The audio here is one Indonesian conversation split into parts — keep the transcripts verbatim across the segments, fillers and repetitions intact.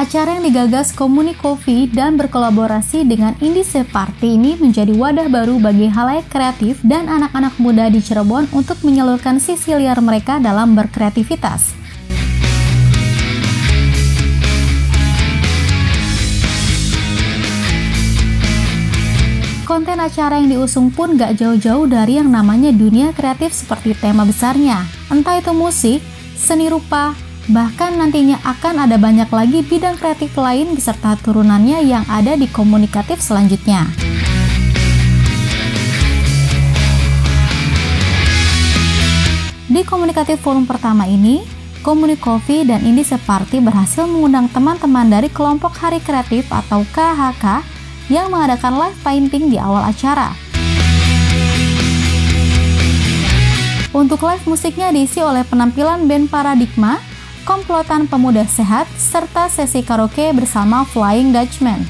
Acara yang digagas Komuni Coffee dan berkolaborasi dengan Indice Party ini menjadi wadah baru bagi khalayak kreatif dan anak-anak muda di Cirebon untuk menyalurkan sisi liar mereka dalam berkreativitas. Konten acara yang diusung pun gak jauh-jauh dari yang namanya dunia kreatif seperti tema besarnya, entah itu musik, seni rupa, bahkan nantinya akan ada banyak lagi bidang kreatif lain beserta turunannya yang ada di komunikatif selanjutnya. Di komunikatif forum pertama ini, Komuni Coffee dan Indice Party berhasil mengundang teman-teman dari kelompok Hari Kreatif atau K H K yang mengadakan live painting di awal acara. Untuk live musiknya diisi oleh penampilan band Paradigma, Komplotan Pemuda Sehat, serta sesi karaoke bersama Flying Dutchman.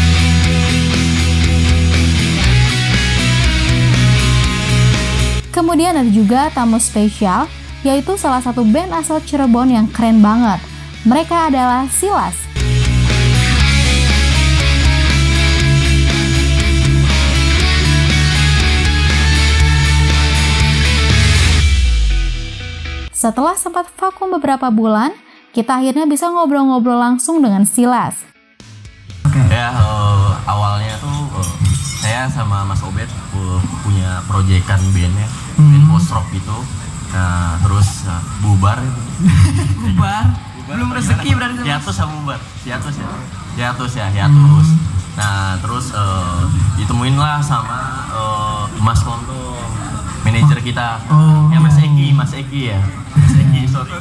Kemudian ada juga tamu spesial, yaitu salah satu band asal Cirebon yang keren banget. Mereka adalah Silas. Setelah sempat vakum beberapa bulan, kita akhirnya bisa ngobrol-ngobrol langsung dengan Silas. Ya, uh, awalnya tuh uh, saya sama Mas Obet uh, punya proyekan bandnya, hmm. band post-rock gitu. Nah, terus uh, bubar. bubar? Belum rezeki berarti. Hiatus sama bubar. Hiatus ya. Hiatus ya, hiatus. Hmm. Nah, terus uh, ditemuin lah sama uh, Mas Lontong, manajer kita. Oh. Ya Mas Egi, Mas Egi ya. Mas Egi, sorry.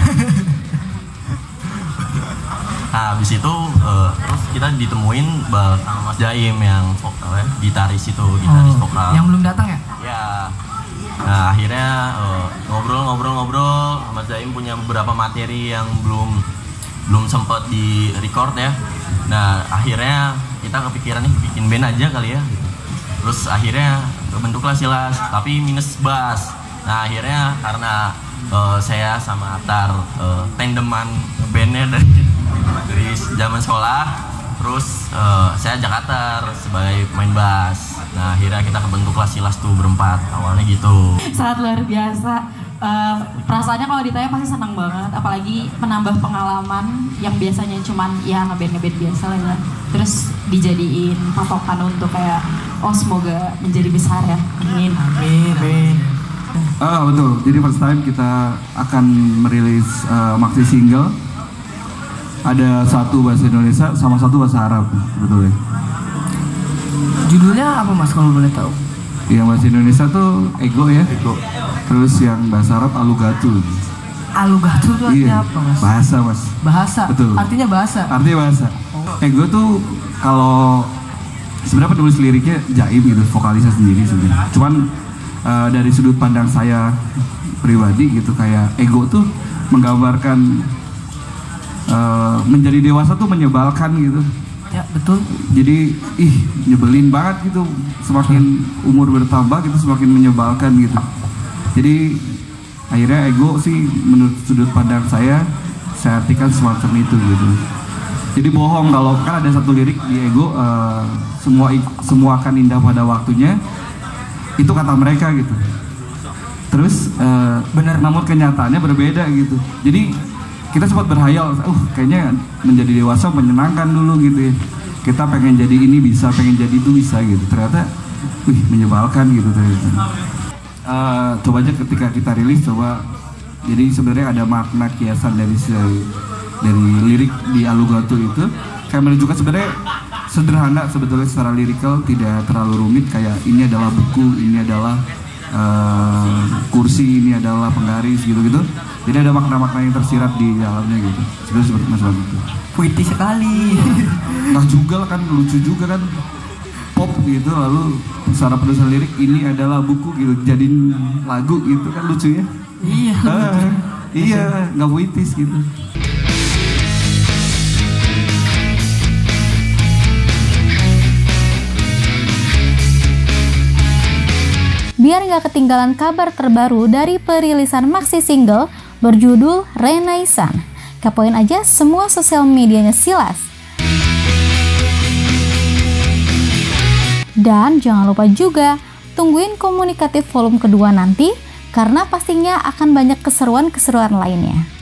Nah, habis itu uh, terus kita ditemuin sama Mas Jaim yang vokal ya, gitaris itu, gitaris oh, vokal. Yang belum datang ya? Ya. Nah, akhirnya ngobrol-ngobrol-ngobrol, uh, Mas Jaim punya beberapa materi yang belum belum sempat di record ya. Nah, akhirnya kita kepikiran nih bikin band aja kali ya. Terus akhirnya terbentuklah Silas, tapi minus bass. Nah, akhirnya karena uh, saya sama Atar uh, tandeman bandnya dari dari zaman sekolah, terus uh, saya ajak Atar sebagai main bass. Nah, akhirnya kita kebentuklah Silas tuh berempat, awalnya gitu. Sangat luar biasa. Uh, perasaannya kalau ditanya pasti senang banget, apalagi menambah pengalaman yang biasanya cuman ya ngeband-ngeband biasa lah ya. Terus dijadiin patokan untuk kayak, oh semoga menjadi besar ya. Amin. Amin. Amin. Ah betul. Jadi first time kita akan merilis uh, maxi single. Ada satu bahasa Indonesia sama satu bahasa Arab, betul ya. Judulnya apa Mas kalau boleh tahu? Yang bahasa Indonesia tuh Ego ya. Ego. Terus yang bahasa Arab Alugatu. Alugatu itu artinya iya, apa Mas? Bahasa Mas. Bahasa. Betul. Artinya bahasa. Artinya bahasa. Oh. Ego tuh kalau sebenarnya penulis liriknya Jaim gitu, vokalisnya sendiri sebenarnya. Cuman uh, dari sudut pandang saya pribadi gitu, kayak ego tuh menggambarkan uh, menjadi dewasa tuh menyebalkan gitu. Ya betul. Jadi ih nyebelin banget gitu. Semakin umur bertambah gitu semakin menyebalkan gitu. Jadi akhirnya ego sih menurut sudut pandang saya saya artikan semacam itu gitu. Jadi bohong kalau kan ada satu lirik di ego uh, semua semua akan indah pada waktunya, itu kata mereka gitu. Terus uh, benar namun kenyataannya berbeda gitu. Jadi kita sempat berhayal, uh kayaknya menjadi dewasa menyenangkan dulu gitu ya. Kita pengen jadi ini bisa, pengen jadi itu bisa gitu. Ternyata, wih menyebalkan gitu ternyata. Uh, coba aja ketika kita rilis, coba. Jadi sebenarnya ada makna kiasan dari dari lirik di Alugatu itu. Kayak menunjukkan sebenarnya sederhana sebetulnya secara lirikal, tidak terlalu rumit. Kayak ini adalah buku, ini adalah uh, kursi, ini adalah penggaris gitu-gitu. Jadi ada makna-makna yang tersirat di dalamnya gitu. Sebenarnya seperti masalah itu. Puitis sekali. Nah juga kan lucu juga kan, pop gitu, lalu secara penulisan lirik ini adalah buku gitu, jadiin lagu gitu kan lucunya. Iya. Ah, iya, nggak puitis gitu. Biar nggak ketinggalan kabar terbaru dari perilisan maxi single berjudul Renaissance. kepoin aja semua sosial medianya Silas. Dan jangan lupa juga tungguin Komunikatif volume kedua nanti, karena pastinya akan banyak keseruan-keseruan lainnya.